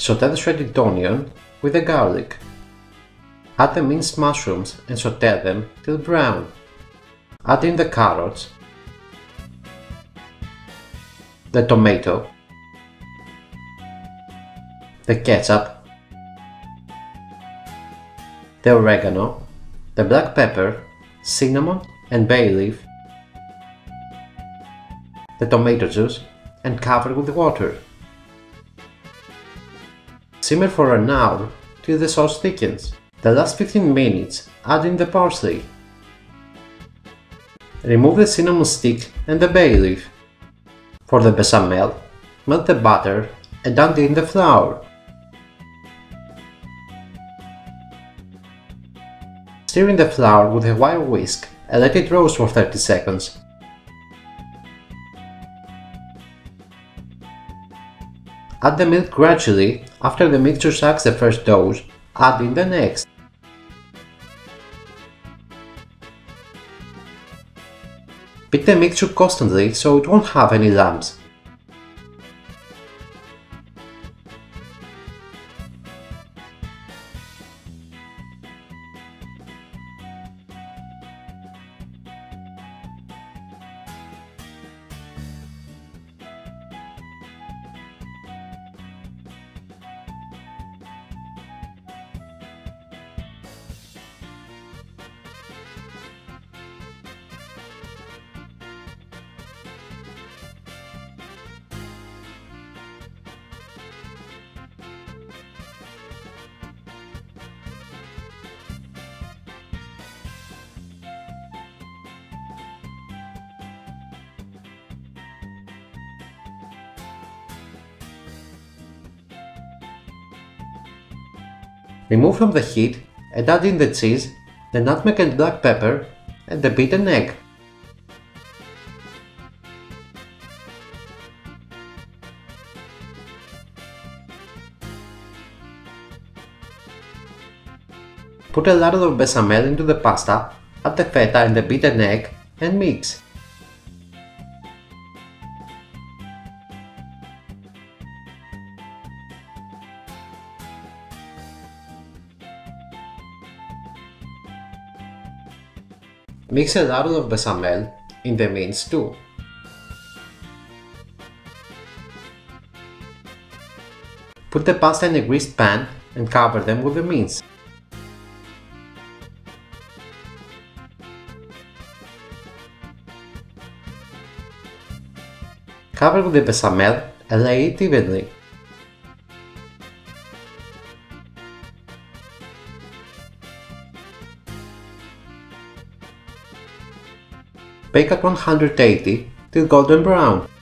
Sauté the shredded onion with the garlic. Add the minced mushrooms and sauté them till brown. Add in the carrots, the tomato, the ketchup, the oregano, the black pepper, cinnamon and bay leaf, the tomato juice, and cover with water. Simmer for an hour till the sauce thickens. The last 15 minutes add in the parsley. Remove the cinnamon stick and the bay leaf. For the bechamel, melt the butter and add in the flour. Stir in the flour with a wire whisk and let it roast for 30 seconds. Add the milk gradually. After the mixture sucks the first dose, add in the next. Beat the mixture constantly so it won't have any lumps. Remove from the heat and add in the cheese, the nutmeg and black pepper, and the beaten egg. Put a ladle of bechamel into the pasta, add the feta and the beaten egg, and mix. Mix a ladle of bechamel in the mince too. Put the pasta in a greased pan and cover them with the mince. Cover with the bechamel and lay it evenly. Bake at 180 till golden brown.